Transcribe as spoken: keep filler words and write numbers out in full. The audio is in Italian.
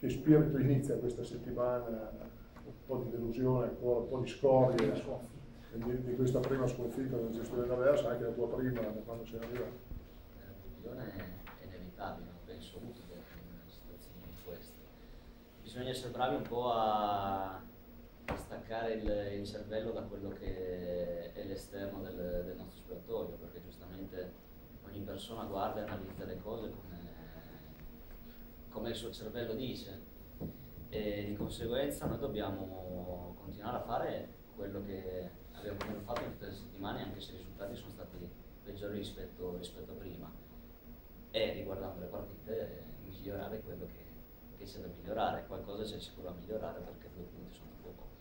spirito inizia questa settimana? Un po' di delusione ancora, un po' di scoria di, di questa prima sconfitta della gestione dell'Aversa, anche la tua prima da quando sei arrivato. La delusione è inevitabile, non penso utile in situazioni come queste. Bisogna essere bravi un po' a staccare il, il cervello da quello che è l'esterno del, del nostro spogliatoio, perché giustamente ogni persona guarda e analizza le cose come, come il suo cervello dice, e di conseguenza noi dobbiamo continuare a fare quello che abbiamo fatto in tutte le settimane, anche se i risultati sono stati peggiori rispetto, rispetto a prima, e riguardando le partite migliorare quello che, che c'è da migliorare. Qualcosa c'è sicuro da migliorare, perché due punti sono troppo poco.